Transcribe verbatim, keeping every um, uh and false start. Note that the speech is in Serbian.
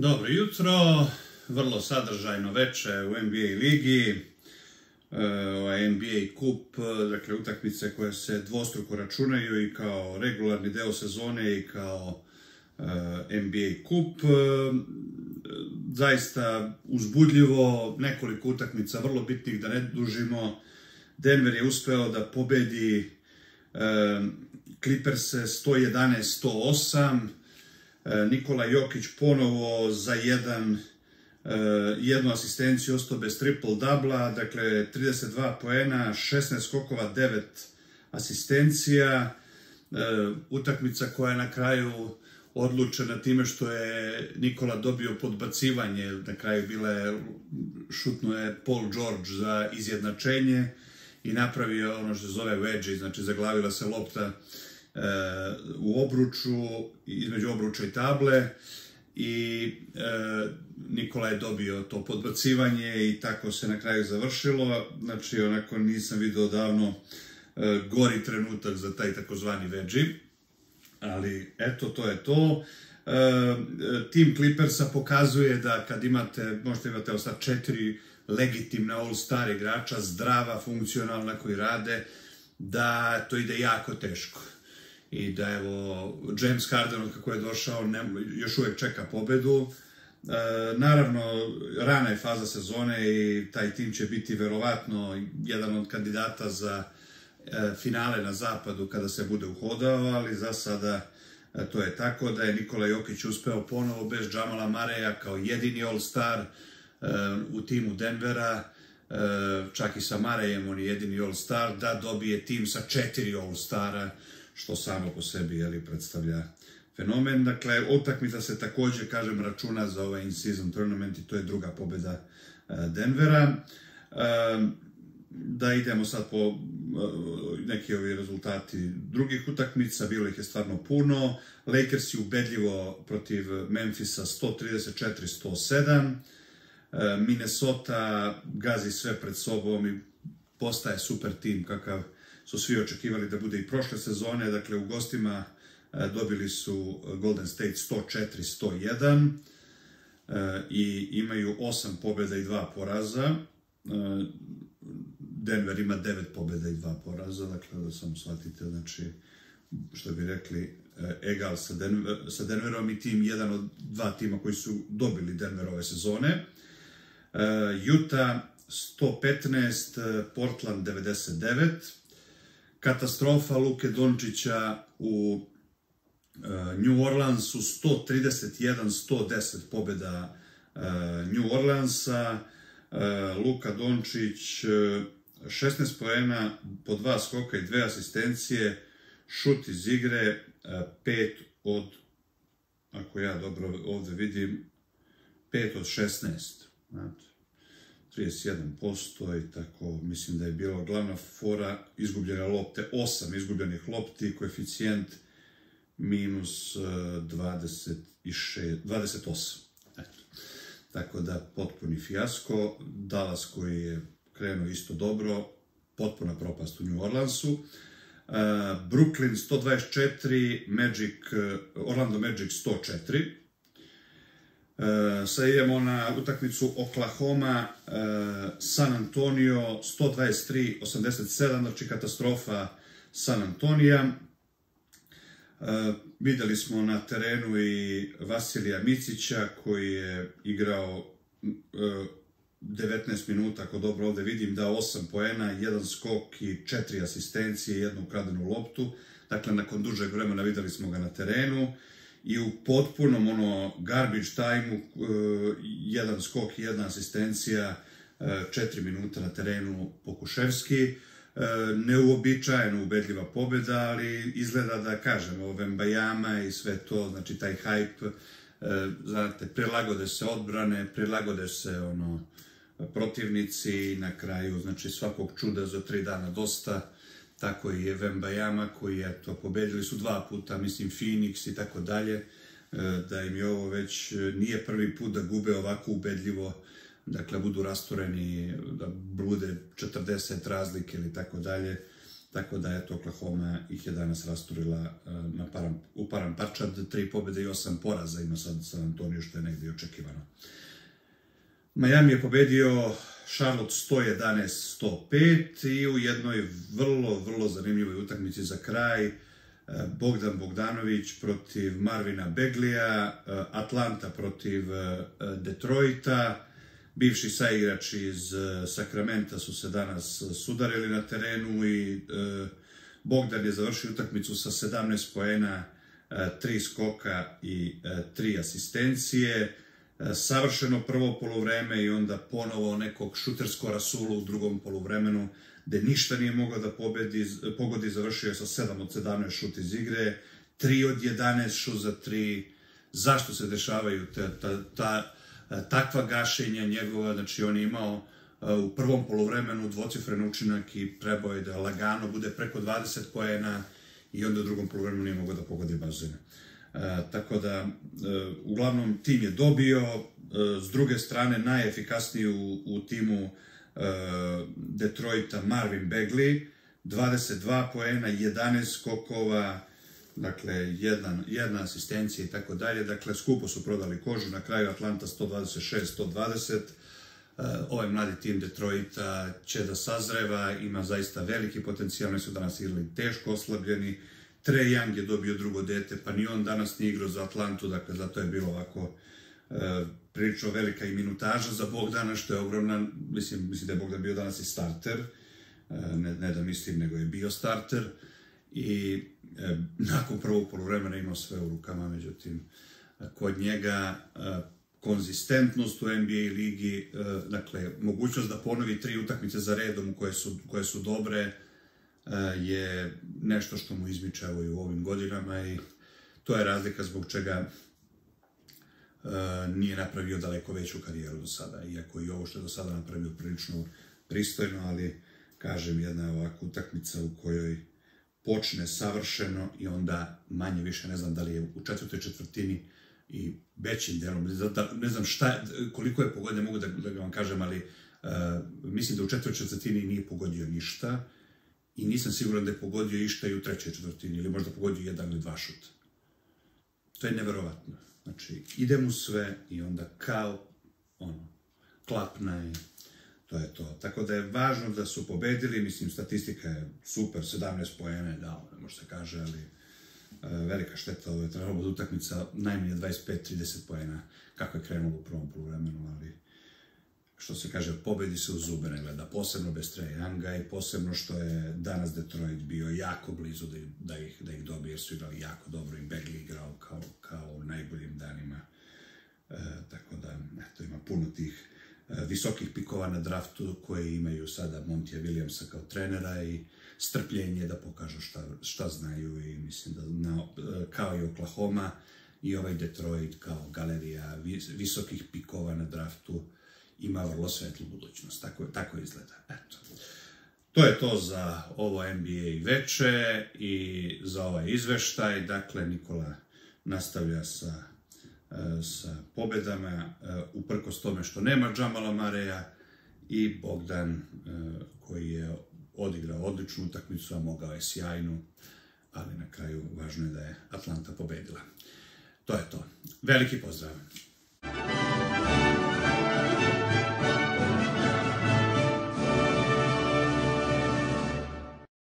Dobro jutro, vrlo sadržajno veče u N B A ligi, ovaj N B A kup, dakle utakmice koje se dvostruko računaju i kao regularni deo sezone i kao N B A kup. Zaista uzbudljivo, nekoliko utakmica vrlo bitnih, da ne dužimo. Denver je uspeo da pobedi Clippers-e sto jedanaest sto osam. Nikola Jokić ponovo za jedan, jednu asistenciju ostao bez triple-dubla, dakle trideset dva poena, šesnaest skokova, devet asistencija. Utakmica koja je na kraju odlučena time što je Nikola dobio podbacivanje, na kraju bila je, šutnuo je Paul George za izjednačenje i napravio ono što se zove wedge, znači zaglavila se lopta u obruču, između obruča i table i Nikola je dobio to podbacivanje i tako se na kraju završilo. Znači, onako nisam vidio davno gori trenutak za taj takozvani wedge, ali eto, to je to. Tim Clippersa pokazuje da kad imate, možete imate ostati četiri legitimna all-star igrača, zdrava, funkcionalna, koji rade, da to ide jako teško. I da evo, James Harden, kako je došao, još uvijek čeka pobedu. Naravno, rana je faza sezone i taj tim će biti verovatno jedan od kandidata za finale na zapadu kada se bude uhodao, ali za sada to je tako da je Nikola Jokić uspeo ponovo bez Jamala Murraya kao jedini all-star u timu Denvera, čak i sa Murrayem, on je jedini all-star, da dobije tim sa četiri all-stara, što samo po sebi predstavlja fenomen. Dakle, utakmica se također, kažem, računa za ovaj in-season tournament i to je druga pobjeda Denvera. Da idemo sad po neki ovi rezultati drugih utakmica, bilo ih je stvarno puno. Lakers je ubedljivo protiv Memphisa sto trideset četiri sto sedam. Minnesota gazi sve pred sobom i postaje super tim kakav su svi očekivali da bude i prošle sezone. Dakle, u gostima dobili su Golden State sto četiri sto jedan i imaju osam pobjeda i dva poraza. Denver ima devet pobjeda i dva poraza, dakle da samo shvatite, znači, što bi rekli, egal sa, Denver, sa Denverom i tim, jedan od dva tima koji su dobili Denver ove sezone. Utah sto petnaest, Portland devedeset devet. Katastrofa Luke Dončića u New Orleansu, sto trideset jedan sto deset pobjeda New Orleansa. Luka Dončić šesnaest poena, po dva skoka i dve asistencije, šut iz igre pet od, ako ja dobro ovdje vidim, pet od šesnaest, trideset jedan posto i tako. Mislim da je bila glavna fora izgubljene lopte, osam izgubljenih lopti, koeficijent minus dvadeset osam. Tako da potpuni fijasko. Dallas, koji je krenuo isto dobro, potpuna propast u New Orleansu. Brooklyn sto dvadeset četiri, Magic, Orlando Magic sto četiri. Sad idemo na utakmicu Oklahoma, San Antonio sto dvadeset tri osamdeset sedam, znači katastrofa San Antonija. Vidjeli smo na terenu i Vasilija Micića koji je igrao devetnaest minuta, ako dobro ovdje vidim, dao osam poena, jedan skok i četiri asistencije, jednu ukradenu loptu. Dakle, nakon dužeg vremena vidjeli smo ga na terenu i u potpunom ono garbage time-u, jedan skok i jedna asistencija, četiri minuta na terenu Pokuševski. Neuobičajeno ubedljiva pobjeda, ali izgleda da, kažemo, Wembanyama i sve to, znači taj hype, znate, prilagode se odbrane, prilagode se ono protivnici i na kraju, znači, svakog čuda za tri dana dosta. Tako i je Wembanyama koji je to, pobedili su dva puta, mislim, Phoenix i tako dalje, da im je ovo već nije prvi put da gube ovako ubedljivo, dakle, budu rastureni, da bude četrdeset razlike ili tako dalje. tako da eto Oklahoma ih je danas rasturila na param, u param parčad, tri pobjede i osam poraza ima sad San Antonio, što je negdje očekivano. Miami je pobedio Charlotte sto jedanaest sto pet i u jednoj vrlo, vrlo zanimljivoj utakmici za kraj Bogdan Bogdanović protiv Marvina Beglija, Atlanta protiv Detroita. Bivši saigrači iz Sakramenta su se danas sudarili na terenu i Bogdan je završio utakmicu sa sedamnaest poena, tri skoka i tri asistencije. Savršeno prvo poluvreme i onda ponovo nekog šuterskog rasula u drugom poluvremenu, gde ništa nije mogao da pobedi, pogodi, završio je sa sedam od sedamnaest šut iz igre, tri od jedanaest šut za tri. Zašto se dešavaju ta, ta, ta, takva gašenja njegova? Znači, on je imao u prvom poluvremenu dvocifren učinak i trebao je da lagano bude preko dvadeset poena i onda u drugom poluvremenu nije mogao da pogodi bazen. Uh, tako da, uh, uglavnom, tim je dobio, uh, s druge strane, najefikasniji u, u timu uh, Detroita Marvin Bagley, dvadeset dva poena, jedanaest skokova, dakle, jedan, jedna asistencija i tako dalje. Dakle, skupo su prodali kožu, na kraju Atlanta sto dvadeset šest sto dvadeset. Uh, ovaj mladi tim Detroita će da sazreva, ima zaista veliki potencijal, oni su danas igrali teško oslabljeni. Trae Young je dobio drugo dete, pa ni on danas nije igrao za Atlantu, dakle, zato je bilo ovako e, prilično velika i minutaža za Bogdana, što je ogromna, mislim, mislim da je Bogdan bio danas i starter, e, ne, ne da mislim, nego je bio starter, i e, nakon prvog poluvremena imao sve u rukama, međutim, kod njega e, konzistentnost u N B A ligi, e, dakle, mogućnost da ponovi tri utakmice za redom koje su, koje su dobre, je nešto što mu izmiče i u ovim godinama i to je razlika zbog čega uh, nije napravio daleko veću karijeru do sada, iako i ovo što je do sada napravio prilično pristojno, ali kažem, jedna ovakva utakmica u kojoj počne savršeno i onda manje više, ne znam da li je u četvrtoj četvrtini i većim delom, ne znam šta, koliko je pogodio, mogu da, da vam kažem, ali uh, mislim da u četvrtoj četvrtini nije pogodio ništa. I nisam siguran da je pogodio išta i u trećoj četvrtini, ili možda pogodio jedan ili dva šuta. To je neverovatno. Znači, ide mu sve i onda kao, ono, klapna i to je to. Tako da je važno da su pobedili, mislim, statistika je super, sedamnaest poena je dao, ne može se kaže, ali uh, velika šteta, ovo je trebalo od utakmica najmanje dvadeset pet trideset poena, kako je krenulo u prvom poluvremenu, ali što se kaže, pobedi se u zube ne gleda, posebno bez Trae Younga i posebno što je danas Detroit bio jako blizu da, da, ih, da ih dobije, jer su igrali jako dobro i Bagley igrao kao, kao u najboljim danima. E, tako da, eto, ima puno tih e, visokih pikova na draftu koje imaju sada Montija Williamsa kao trenera i strpljenje da pokažu šta, šta znaju i mislim da na, kao i Oklahoma i ovaj Detroit kao galerija vis, visokih pikova na draftu ima vrlo svetlu budućnost, tako, tako izgleda. Eto. To je to za ovo N B A veče i za ovaj izveštaj. Dakle, Nikola nastavlja sa, sa pobedama, uprkos tome što nema Jamala Mareja, i Bogdan koji je odigrao odličnu utakmicu, a mogao je sjajnu, ali na kraju važno je da je Atlanta pobedila. To je to. Veliki pozdrav!